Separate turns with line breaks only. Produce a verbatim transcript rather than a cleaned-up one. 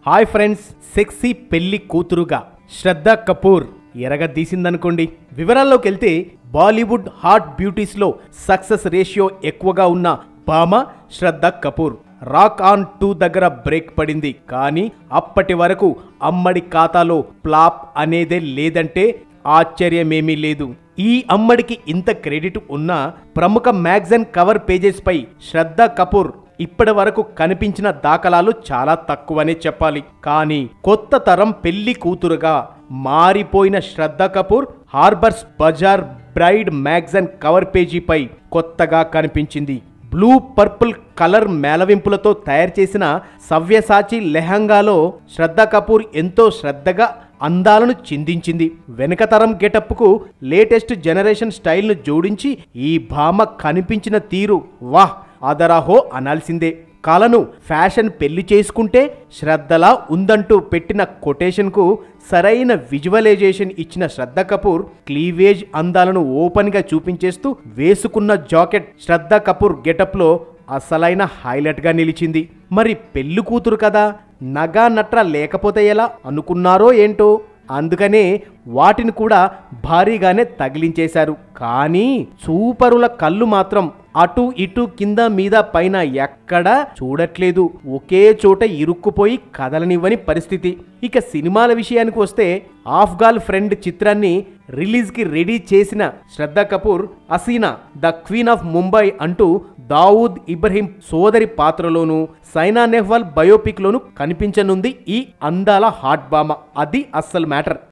Hi friends, sexy పెళ్లి కూతురుగా శ్రద్ధా కపూర్ ఎరగదీసిందనుకోండి. వివరాల్లోకి వెళ్తే బాలీవుడ్ హాట్ బ్యూటీస్లో సక్సెస్ రేషియో ఎక్కువగా ఉన్న భామ Shraddha Kapoor Rock On two దగ్గర బ్రేక్ పడింది. కానీ అప్పటి వరకు అమ్మడి ఖాతాలో ఫ్లాప్ అనేదే లేదంటే ఆశ్చర్యమేమీ లేదు. ఈ అమ్మడికి ఇంత క్రెడిట్ ఉన్నా ప్రముఖ మ్యాగజైన్ కవర్ పేజెస్ పై శ్రద్ధా కపూర్ ఇప్పటి వరకు కనిపించిన దాఖలాలు చాలా తక్కువనే చెప్పాలి. కానీ కొత్త తరం పెళ్లి కూతురుగా మారిపోయిన Shraddha Kapoor Harper's Bazaar bride magazine cover పేజీపై కొత్తగా కనిపించింది. బ్లూ పర్పుల్ కలర్ మేళవింపులతో తయారు చేసిన సవ్యసాచి లెహంగాలో శ్రద్ధా కపూర్ ఎంతో శ్రద్ధగా అందాలను చిందించింది. వెనకతరం గెటప్కు లేటెస్ట్ జనరేషన్ స్టైల్ను జోడించి ఈ భామ కనిపించిన తీరు వాహ్ అదరాహో అనాల్సిందే. కళను ఫ్యాషన్ పెళ్లి చేసుకుంటే శ్రద్ధలా ఉందంటూ పెట్టిన కొటేషన్కు సరైన విజువలైజేషన్ ఇచ్చిన శ్రద్ధా కపూర్ క్లీవేజ్ అందాలను ఓపెన్గా చూపించేస్తూ వేసుకున్న జాకెట్ శ్రద్ధా కపూర్ గెటప్లో అసలైన హైలైట్గా నిలిచింది. మరి పెళ్లి కూతురు కదా, నగా నట్ర లేకపోతే ఎలా అనుకున్నారో ఏంటో, అందుకనే వాటిని కూడా భారీగానే తగిలించేశారు. కానీ సూపరుల కళ్ళు మాత్రం అటు ఇటు కింద మీద పైన ఎక్కడా చూడట్లేదు. ఒకే చోట ఇరుక్కుపోయి కదలనివ్వని పరిస్థితి. ఇక సినిమాల విషయానికి వస్తే ఆఫ్ఘాన్ ఫ్రెండ్ చిత్రాన్ని రిలీజ్కి రెడీ చేసిన Shraddha Kapoor Haseena the queen of Mumbai అంటూ దావూద్ ఇబ్రహీం సోదరి పాత్రలోను సైనా నెహ్వాల్ బయోపిక్ లోను కనిపించనుంది ఈ అందాల హాట్ బామ. అది అస్సలు మ్యాటర్.